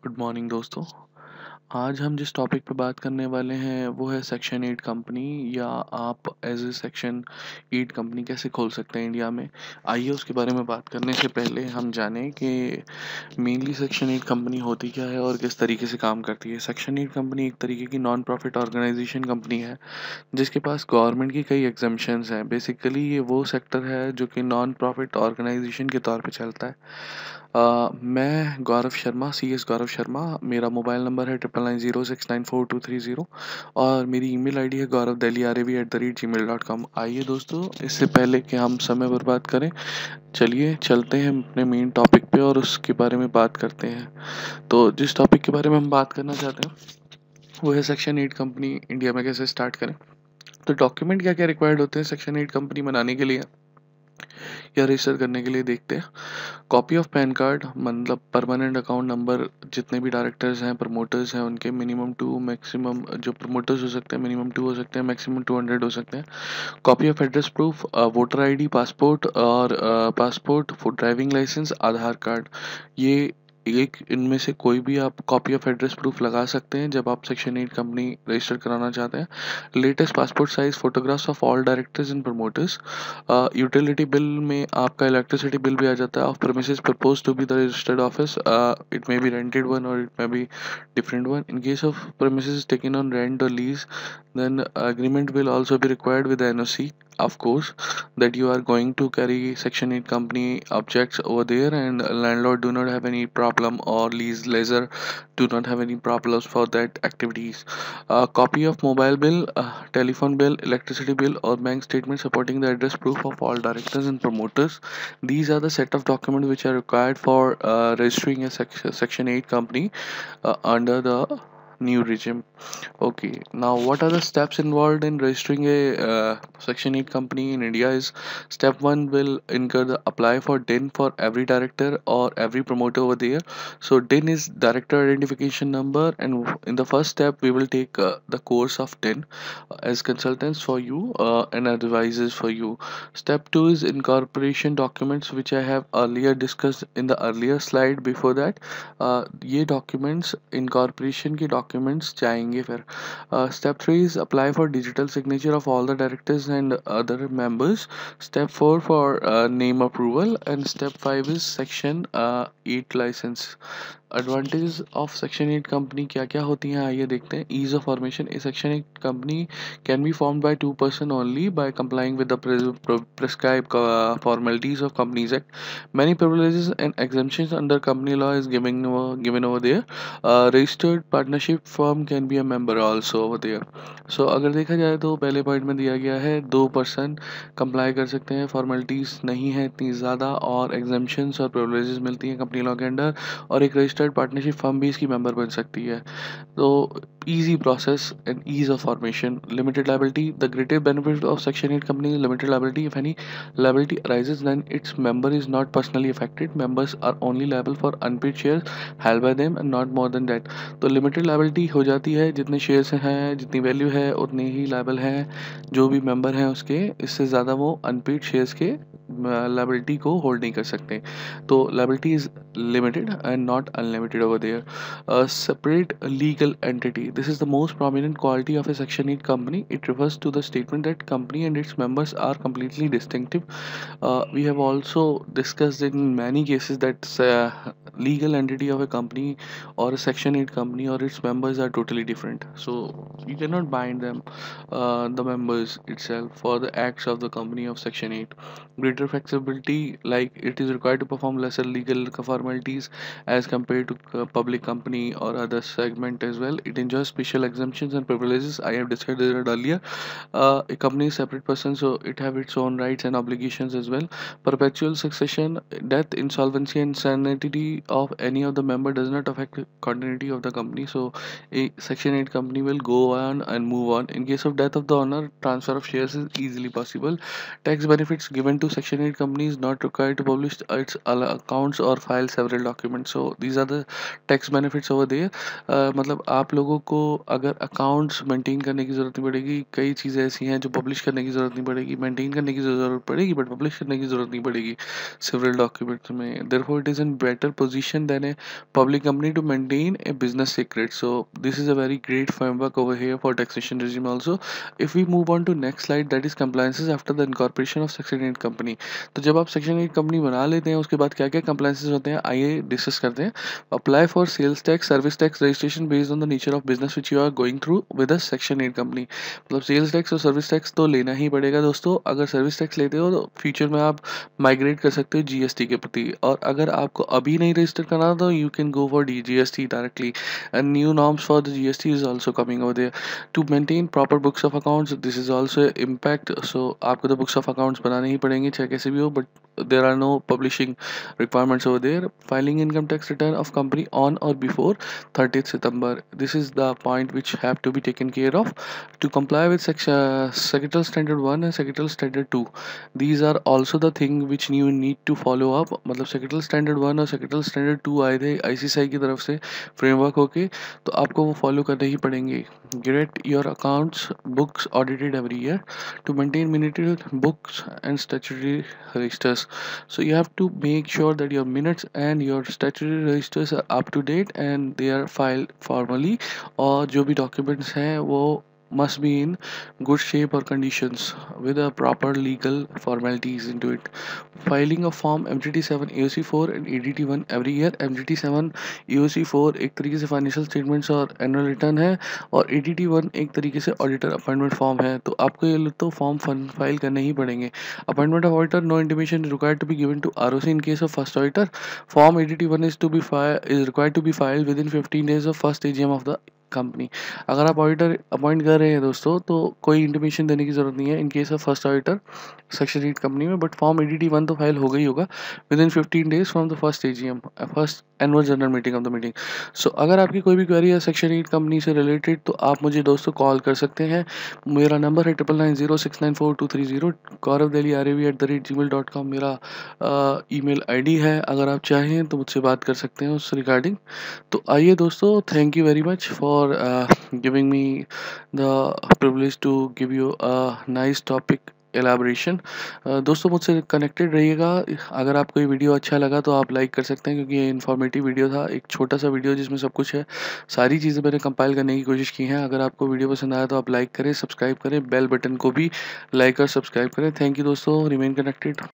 Good morning दोस्तों। आज हम जिस टॉपिक पे बात करने वाले हैं वो है सेक्शन 8 कंपनी या आप एज ए सेक्शन 8 कंपनी कैसे खोल सकते हैं इंडिया में। आइए उसके बारे में बात करने से पहले हम जानें कि मेनली सेक्शन 8 कंपनी होती क्या है और किस तरीके से काम करती है। सेक्शन 8 कंपनी एक तरीके की नॉन प्रॉफिट ऑर्गेनाइजेशन कंपनी है जिसके पास गवर्नमेंट की कई एग्जम्पशंस हैं। बेसिकली ये वो सेक्टर है जो कि नॉन प्रॉफिट ऑर्गेनाइजेशन के तौर पे चलता है। मैं गौरव शर्मा, CS गौरव शर्मा। मेरा मोबाइल नंबर है 9990694230 और मेरी ईमेल आईडी है gaurav.delhiarevi@gmail.com। आइए दोस्तों, इससे पहले कि हम समय बर्बाद करें, चलिए चलते हैं अपने मेन टॉपिक पे और उसके बारे में बात करते हैं। तो जिस टॉपिक के बारे में हम बात करना चाहते हैं वो है सेक्शन 8 कंपनी इंडिया में कैसे स्टार्ट करें। तो डॉक्यूमेंट क्या क्या रिक्वायर्ड होते हैं सेक्शन 8 कंपनी बनाने के लिए या रजिस्टर करने के लिए, देखते हैं। कॉपी ऑफ पैन कार्ड, मतलब परमानेंट अकाउंट नंबर। जितने भी डायरेक्टर्स हैं, प्रमोटर्स हैं, उनके मिनिमम 2, मैक्सिमम जो प्रमोटर्स हो सकते हैं मिनिमम 2 हो सकते हैं, मैक्सिमम 200 हो सकते हैं। Copy of address proof, voter ID, passport और passport, driving licence, Aadhaar card. ये एक इनमें से कोई भी आप कॉपी ऑफ एड्रेस प्रूफ लगा सकते हैं जब आप सेक्शन 8 कंपनी रजिस्टर कराना चाहते हैं। Latest passport size photographs of all directors and promoters. Utility bill में आपका इलेक्ट्रिसिटी बिल भी आ जाता है। Of premises propose to be the registered office, it may be rented one और it may be different one. In case of premises taken on rent or lease, then agreement will also be required with the NOC, of course, that you are going to carry section 8 company objects over there, and landlord do not have any problem, or lease lessor do not have any problems for that activities. Copy of mobile bill, telephone bill, electricity bill or bank statement supporting the address proof of all directors and promoters. These are the set of documents which are required for registering a section 8 company under the new regime. Okay, now what are the steps involved in registering a section 8 company in India is: step 1 will incur the apply for DIN for every director or every promoter over there. So DIN is director identification number, and in the first step we will take the course of DIN as consultants for you and advisors for you. Step 2 is incorporation documents, which I have earlier discussed in the earlier slide before that. ये documents incorporation के documents जाएंगे फिर। Step 3 is apply for digital signature of all the directors and other members. Step 4 for name approval and step 5 is section 8 licence. Advantage of section 8 company क्या क्या होती हैं, आइए देखते हैं। Ease of formation, a section 8 company can be formed by 2 person only by complying with the prescribed formalities of Companies Act. Many privileges and exemptions under company law is given over there. Registered partnership firm can be a member also over there. So अगर देखा जाए तो पहले point में दिया गया है 2 person comply कर सकते हैं, फॉर्मेलिटीज़ नहीं है इतनी ज़्यादा और एग्जामेशंस और प्रिविलेजेस मिलती हैं कंपनी लॉ के अंडर, और एक रजिस्टर्ड पार्टनरशिप फर्म भी इसकी मेंबर बन सकती है। तो easy process and ease of formation. Limited liability, the greatest benefit of section 8 company is limited liability. If any liability arises, then its member is not personally affected. Members are only liable for unpaid shares held by them and not more than that. तो limited liability हो जाती है, जितने shares हैं जितनी value है उतने ही liable हैं जो भी मेंबर हैं उसके, इससे ज़्यादा वो अनपेड शेयर्स के लायबिलिटी को होल्ड नहीं कर सकते। तो liability is limited and not unlimited over there. Separate legal entity, this is the most prominent quality of a section 8 company. It refers to the statement that company and its members are completely distinctive. We have also discussed in many cases that legal entity of a company or a section 8 company or its members are totally different, so you cannot bind them, the members itself, for the acts of the company of section 8. Greater flexibility, like it is required to perform lesser legal formalities as compared to public company or other segment as well. It enjoys special exemptions and privileges, I have discussed it earlier. A company is separate person, so it have its own rights and obligations as well. Perpetual succession, death, insolvency and insanity of any of the member does not affect continuity of the company, so a section 8 company will go on and move on. In case of death of the owner, transfer of shares is easily possible. Tax benefits given to section 8 company is not required to publish its accounts or file several documents. So these are the tax benefits over there. मतलब आप लोगों को अगर accounts maintain करने की ज़रूरत नहीं पड़ेगी, कई चीज़ें ऐसी हैं जो पब्लिश करने की ज़रूरत नहीं पड़ेगी, मेंटेन करने की ज़रूरत पड़ेगी बट पब्लिश करने की ज़रूरत नहीं पड़ेगी सेवरल डॉक्यूमेंट्स में। Therefore it is in better position than a public company to maintain a business secret. So this is a very great framework over here for taxation regime also. If we move on to next slide, that is compliances after the incorporation of section 8 company. तो जब आप section 8 company बना लेते हैं उसके बाद क्या क्या compliances होते हैं आइए डिस्कस करते हैं। Apply for sales tax service tax registration based on the nature of business which you are going through with a section 8 company. मतलब सेल्स टैक्स और सर्विस टैक्स तो लेना ही पड़ेगा दोस्तों। अगर सर्विस टैक्स लेते हो तो फ्यूचर में आप माइग्रेट कर सकते हो जीएसटी के प्रति, और अगर आपको अभी नहीं रजिस्टर करना तो you can go for GST directly, and new norms for the GST is also coming over there to maintain proper books of accounts. This is also impact, so आपको तो books of accounts बनाने ही पड़ेंगे चाहे कैसे भी हो, but there are no publishing requirements over there. Filing income tax return of company on or before 30th September. This is the point which have to be taken care of to comply with Secretarial Standard 1 and Secretarial Standard 2. These are also the thing which you need to follow up. मतलब Secretarial Standard 1 और Secretarial Standard 2 आए थे ICSI की तरफ से framework होके, तो आपको वो फॉलो करने ही पड़ेंगे। Get your accounts books audited every year to maintain minute books and statutory registers. So you have to make sure that your minutes and your statutory registers are up to date and they are filed formally, और जो भी documents हैं वो must be in good shape or conditions with a proper legal formalities into it. Filing of form MTT7 AOC4 and ADT1 every year. MTT7 AOC4 एक तरीके से financial statements और annual return है, और ADT1 एक तरीके से ऑडिटर अपॉइंटमेंट फॉर्म है। तो आपको ये तो फॉर्म फाइल करने ही पड़ेंगे। Appointment of auditor, no intimation is required to be given to ROC in case of first auditor. Form ADT1 is required to be filed within 15 days of first AGM of the company. अगर आप auditor appoint कर रहे हैं दोस्तों तो कोई intimation देने की ज़रूरत नहीं है in case of first auditor section 8 company में, बट फॉर्म ADT1 तो फाइल हो गई होगा within 15 days from the first AGM, first annual general meeting of the meeting. So अगर आपकी कोई भी क्वेरी है सेक्शन 8 कंपनी से रिलेटेड तो आप मुझे दोस्तों कॉल कर सकते हैं। मेरा नंबर है 9990694230, gaurav@gmail.com मेरा ईमेल ID है। अगर आप चाहें तो मुझसे बात कर सकते हैं उस रिगार्डिंग। तो आइए दोस्तों, thank you very much for giving me the privilege to give you a nice topic elaboration. दोस्तों मुझसे कनेक्टेड रहिएगा। अगर आपको ये वीडियो अच्छा लगा तो आप लाइक कर सकते हैं क्योंकि ये इन्फॉर्मेटिव वीडियो था, एक छोटा सा वीडियो जिसमें सब कुछ है, सारी चीज़ें मैंने कंपाइल करने की कोशिश की हैं। अगर आपको वीडियो पसंद आया तो आप लाइक करें, सब्सक्राइब करें, बेल बटन को भी लाइक और सब्सक्राइब करें। थैंक यू दोस्तों, रिमेन कनेक्टेड।